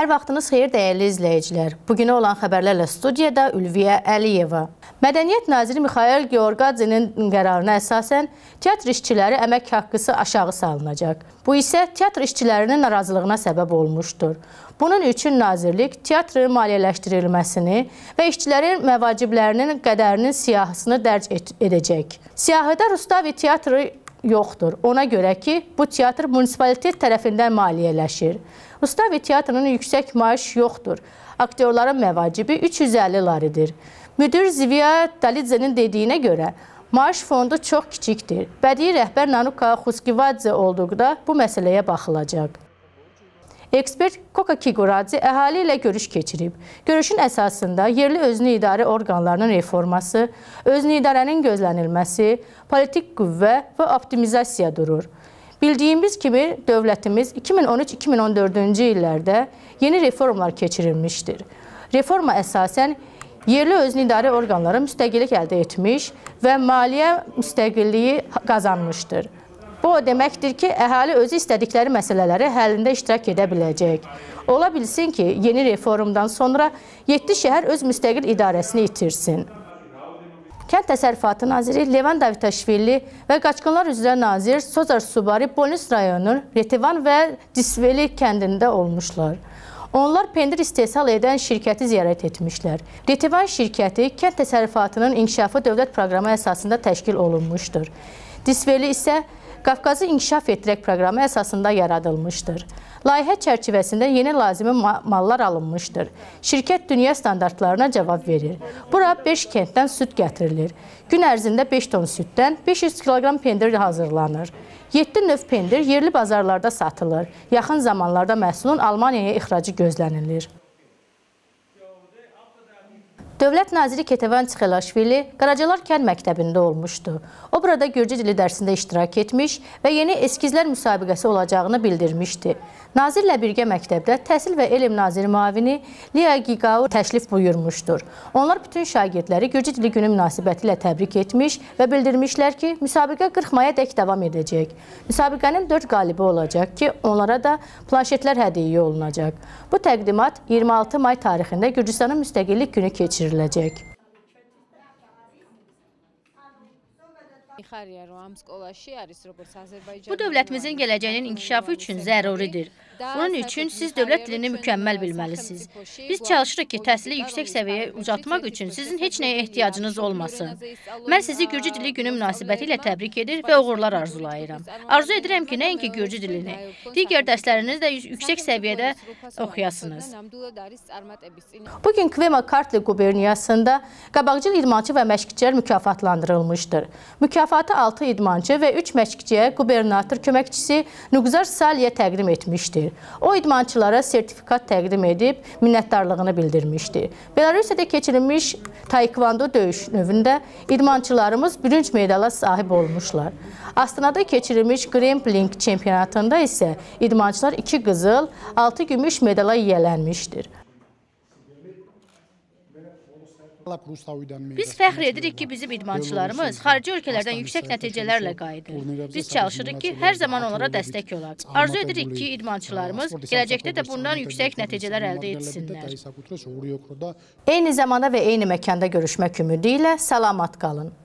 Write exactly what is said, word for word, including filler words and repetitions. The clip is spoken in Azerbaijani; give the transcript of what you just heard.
Hər vaxtınız xeyir dəyərli izləyicilər. Bugünə olan xəbərlərlə studiyada Ülviyə Əliyeva. Mədəniyyət naziri Mixail Georgadzenin qərarına əsasən teatr işçiləri əmək haqqısı aşağı salınacaq. Bu isə teatr işçilərinin narazılığına səbəb olmuşdur. Bunun üçün nazirlik teatrın maliyyələşdirilməsini və işçilərin məvaciblərinin qədərinin siyahısını dərc edəcək. Siyahıda Rustavi teatrı yoxdur. Ona görə ki, bu teatr munisipalitet tərəfindən maliyyələşir. Rustavi teatrının yüksək maaş yoxdur. Aktyorların məvacibi üç yüz əlli laridir. Müdir Ziviya Dalidzenin dediyinə görə, maaş fondu çox kiçikdir. Bədii rəhbər Nanuka Xuskivadze olduqda bu məsələyə baxılacaq. Ekspert Koka Kiguradze əhali ilə görüş keçirib. Görüşün əsasında yerli özünü idarə orqanlarının reforması, özünü idarənin gözlənilməsi, politik qüvvə və optimizasiya durur. Bildiyimiz kimi, dövlətimiz iki min on üç iki min on dördüncü illərdə yeni reformlar keçirilmişdir. Reforma əsasən yerli özünü idarə orqanları müstəqillik əldə etmiş və maliyyə müstəqilliyi qazanmışdır. Bu o deməkdir ki, əhali özü istədikləri məsələləri həllində iştirak edə biləcək. Ola bilsin ki, yeni reformdan sonra yeddi şəhər öz müstəqil idarəsini itirsin. Kənd Təsərrüfatı naziri Levan Davitaşvili və Qaçqınlar üzrə nazir Sozar Subari Bolnis rayonunun Retivan və Disveli kəndində olmuşlar. Onlar pendir istehsal edən şirkəti ziyarət etmişlər. Retivan şirkəti kənd təsərrüfatının inkişafı dövlət proqramı əsasında təşkil olunmuşdur. Disveli isə Qafqazı İnkişaf Etdirək proqramı əsasında yaradılmışdır. Layihə çərçivəsində yeni lazımi mallar alınmışdır. Şirkət dünya standartlarına cavab verir. Bura beş kənddən süd gətirilir. Gün ərzində beş ton süddən beş yüz kiloqram pendir hazırlanır. yeddi növ pendir yerli bazarlarda satılır. Yaxın zamanlarda məhsulun Almaniyaya ixracı gözlənilir. Dövlət naziri Ketevan Tsxelaşvili Qaracalar kənd məktəbində olmuşdu. O, burada Gürcü dili dərsində iştirak etmiş və yeni eskizlər müsabiqəsi olacağını bildirmişdi. Nazirlə birgə məktəbdə Təhsil və Elm Naziri müavini Liya Giqau təşrif buyurmuşdur. Onlar bütün şagirdləri Gürcü dili günü münasibəti ilə təbrik etmiş və bildirmişlər ki, müsabiqə qırx maya dək davam edəcək. Müsabiqənin dörd qalibi olacaq ki, onlara da planşetlər hədiyyə olunacaq. Bu təqdimat iyirmi altı may tarixində Gürcüstanın müstəqillik günü keçiriləcək. Bu dövlətimizin gələcəyinin inkişafı üçün zəruridir. Bunun üçün siz dövlət dilini mükəmməl bilməlisiniz. Biz çalışırıq ki, təhsili yüksək səviyyəyə ucaltmaq üçün sizin heç nəyə ehtiyacınız olmasın. Mən sizi Gürcü dili günü münasibəti ilə təbrik edir və uğurlar arzulayıram. Arzu edirəm ki, nəinki Gürcü dilini, digər dərslərinizi də yüksək səviyyədə oxuyasınız. Bugün Kvema Kartli quberniyasında qabaqcıl idmançı və məşqçilər mükafatlandırılmışdır. Mükafatı altı idmançı və üç məşqçiyə qubernator köməkçisi Nuqzar Saliyə təqdim etmişdir. O, idmançılara sertifikat təqdim edib minnətdarlığını bildirmişdi. Belarusiyada keçirilmiş taekvondo döyüş növündə idmançılarımız bürünc medala sahib olmuşlar. Astanada keçirilmiş Grempling çempionatında isə idmançılar iki qızıl, altı gümüş medala yiyələnmişdir. Biz fəxr edirik ki, bizim idmançılarımız xarici ölkələrdən yüksək nəticələrlə qayıdır. Biz çalışırıq ki, hər zaman onlara dəstək olaq. Arzu edirik ki, idmançılarımız gələcəkdə də bundan yüksək nəticələr əldə etsinlər. Eyni zamanda və eyni məkanda görüşmək ümidi ilə salamat qalın.